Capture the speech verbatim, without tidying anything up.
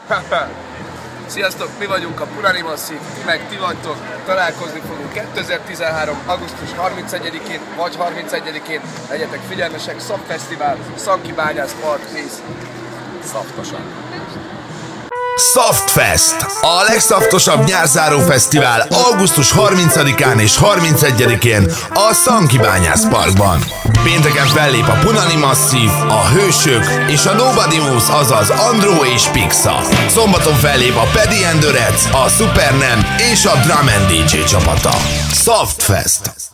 Sziasztok, mi vagyunk a Punani Massive, ti meg ti vagytok, találkozni fogunk kétezer-tizenhárom. augusztus harmincegyedikén vagy harmincegyedikén, legyetek figyelmesek, Szapfesztivál, Szankibányász Park, Rész, szaftosan. Softfest, a legszaftosabb nyárzáró fesztivál augusztus harmincadikán és harmincegyedikén a Szankibányász Parkban. Pénteken fellép a Punani Massive, a Hősök és a Nobody Moose, azaz Andró és Pixa. Szombaton fellép a Paddy and the Reds, a Supernem és a Drum and dé dzsé csapata. Softfest.